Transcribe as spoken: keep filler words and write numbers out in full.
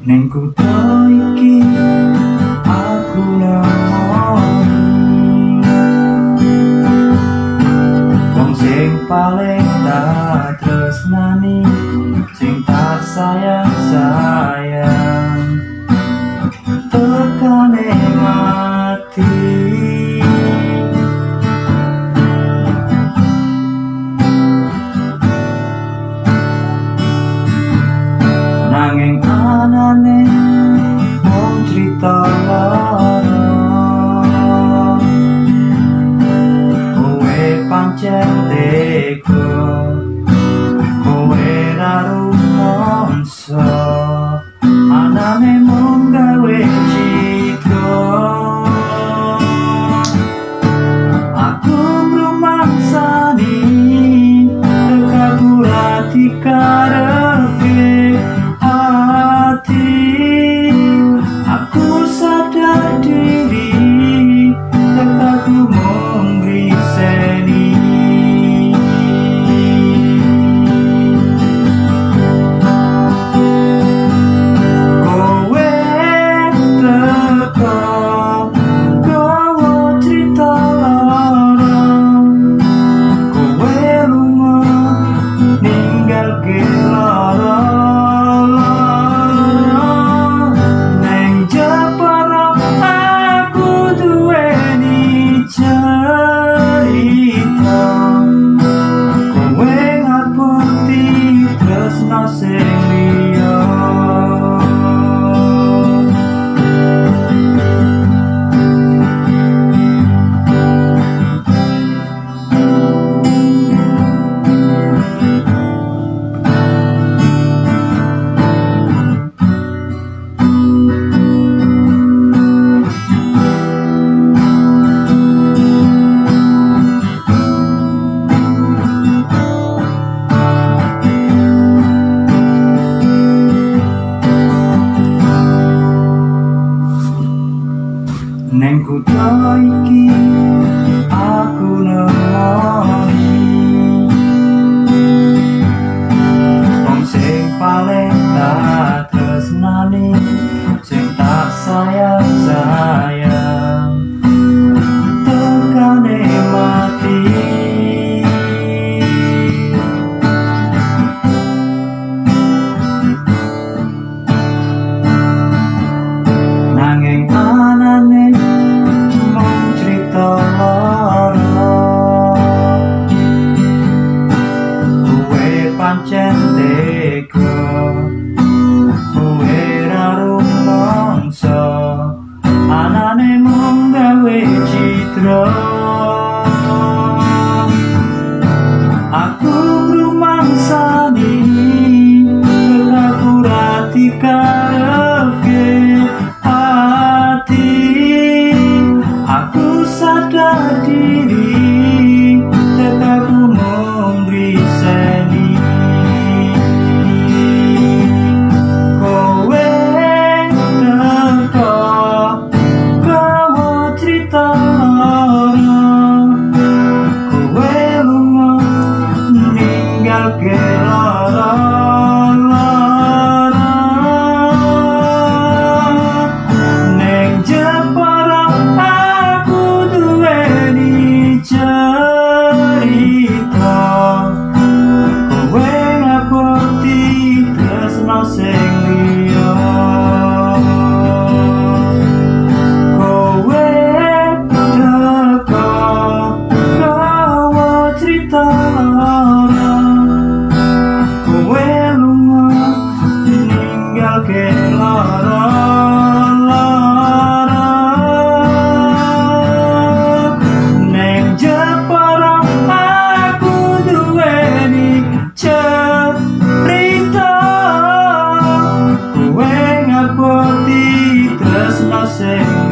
Ning kutha iki aku nemoni wong sing paling tak tresnani, sing tak sayang-sayang tekane mati. Nanging anane mung crita lara, kowe pancen tega, kowe ra rumangsa, anane mung gawe citra. Aku rumangsani tekaku ra dikarepe hati, aku sadar diri tekaku mung riseni. Kowe teka gawa crita lara, kowe lunga ninggalke lara. Ning kutha iki aku nemoni wong sing paling tak tresnani, sing tak sayang-sayang tekane mati. Nanging anane mung crita lara, kowe pancen tega, kowe ra rumangsa, anane mung gawe citra. Aku rumangsani tekaku ra dikarepe hati, aku sadar diri tekaku mung riseni. Kowe teka gawa crita lara, kowe lunga ninggalke lara. Cerita kowe ngaboti tresno sing